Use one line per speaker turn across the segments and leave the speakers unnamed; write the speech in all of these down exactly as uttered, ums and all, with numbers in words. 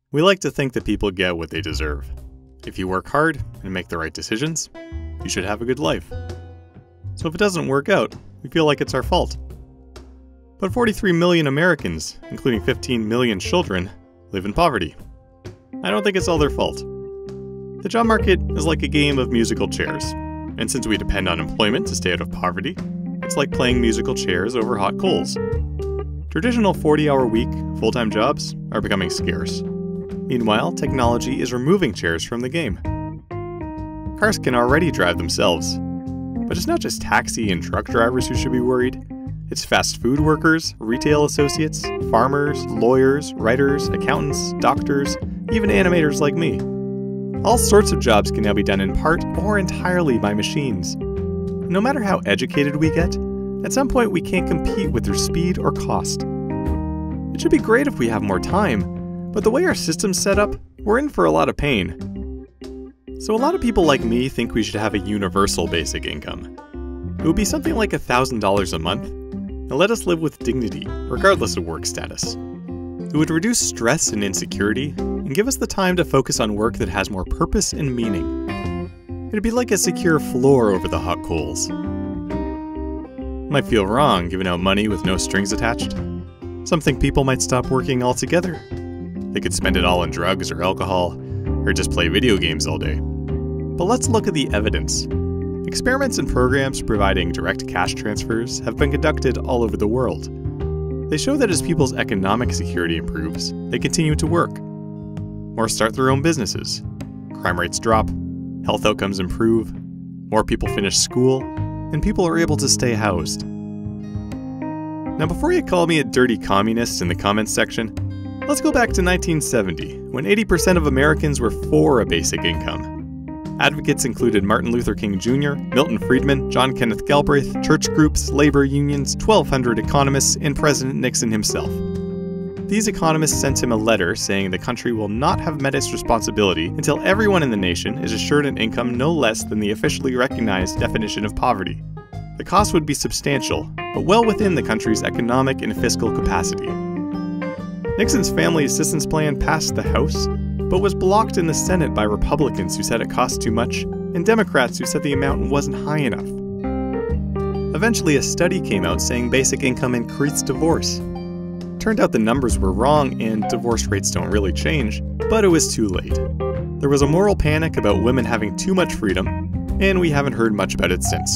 We like to think that people get what they deserve. If you work hard and make the right decisions, you should have a good life. So if it doesn't work out, we feel like it's our fault. But forty-three million Americans, including fifteen million children, live in poverty. I don't think it's all their fault. The job market is like a game of musical chairs, and since we depend on employment to stay out of poverty, it's like playing musical chairs over hot coals. Traditional forty-hour week, full-time jobs are becoming scarce. Meanwhile, technology is removing chairs from the game. Cars can already drive themselves. But it's not just taxi and truck drivers who should be worried. It's fast food workers, retail associates, farmers, lawyers, writers, accountants, doctors, even animators like me. All sorts of jobs can now be done in part or entirely by machines. No matter how educated we get, at some point we can't compete with their speed or cost. It should be great if we have more time, but the way our system's set up, we're in for a lot of pain. So a lot of people like me think we should have a universal basic income. It would be something like one thousand dollars a month, and let us live with dignity, regardless of work status. It would reduce stress and insecurity, and give us the time to focus on work that has more purpose and meaning. It'd be like a secure floor over the hot coals. Might feel wrong giving out money with no strings attached. Some think people might stop working altogether. They could spend it all on drugs or alcohol, or just play video games all day. But let's look at the evidence. Experiments and programs providing direct cash transfers have been conducted all over the world. They show that as people's economic security improves, they continue to work. More start their own businesses. Crime rates drop, health outcomes improve, more people finish school, and people are able to stay housed. Now before you call me a dirty communist in the comments section, let's go back to nineteen seventy, when eighty percent of Americans were for a basic income. Advocates included Martin Luther King Junior, Milton Friedman, John Kenneth Galbraith, church groups, labor unions, twelve hundred economists, and President Nixon himself. These economists sent him a letter saying the country will not have met its responsibility until everyone in the nation is assured an income no less than the officially recognized definition of poverty. The cost would be substantial, but well within the country's economic and fiscal capacity. Nixon's Family Assistance Plan passed the House, but was blocked in the Senate by Republicans who said it cost too much, and Democrats who said the amount wasn't high enough. Eventually, a study came out saying basic income increased divorce. Turned out the numbers were wrong and divorce rates don't really change, but it was too late. There was a moral panic about women having too much freedom, and we haven't heard much about it since.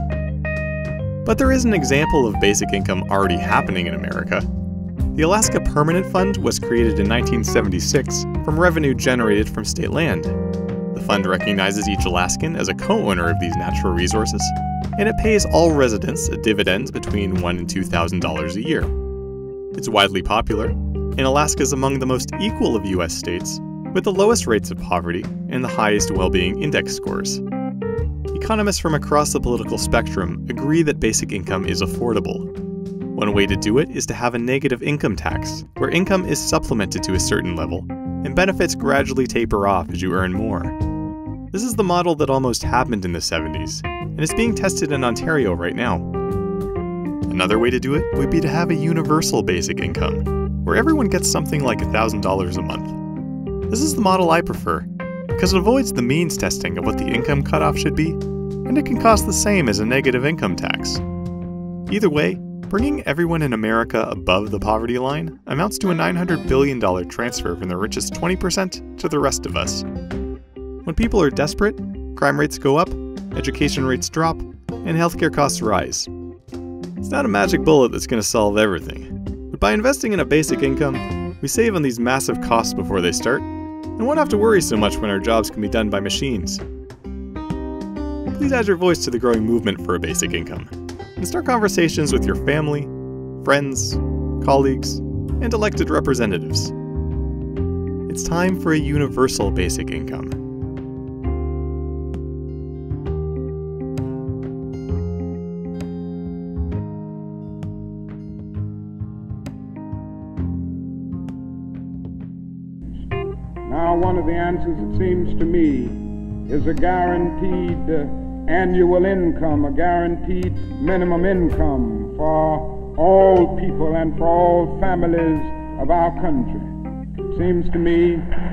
But there is an example of basic income already happening in America. The Alaska Permanent Fund was created in nineteen seventy-six from revenue generated from state land. The fund recognizes each Alaskan as a co-owner of these natural resources, and it pays all residents a dividend between one thousand and two thousand dollars a year. It's widely popular, and Alaska is among the most equal of U S states, with the lowest rates of poverty and the highest well-being index scores. Economists from across the political spectrum agree that basic income is affordable. One way to do it is to have a negative income tax, where income is supplemented to a certain level, and benefits gradually taper off as you earn more. This is the model that almost happened in the seventies, and is being tested in Ontario right now. Another way to do it would be to have a universal basic income, where everyone gets something like one thousand dollars a month. This is the model I prefer, because it avoids the means testing of what the income cutoff should be, and it can cost the same as a negative income tax. Either way, bringing everyone in America above the poverty line amounts to a nine hundred billion dollars transfer from the richest twenty percent to the rest of us. When people are desperate, crime rates go up, education rates drop, and healthcare costs rise. It's not a magic bullet that's going to solve everything, but by investing in a basic income, we save on these massive costs before they start, and won't have to worry so much when our jobs can be done by machines. Please add your voice to the growing movement for a basic income, and start conversations with your family, friends, colleagues, and elected representatives. It's time for a universal basic income.
Now, one of the answers, it seems to me, is a guaranteed uh, annual income, a guaranteed minimum income for all people and for all families of our country. seems to me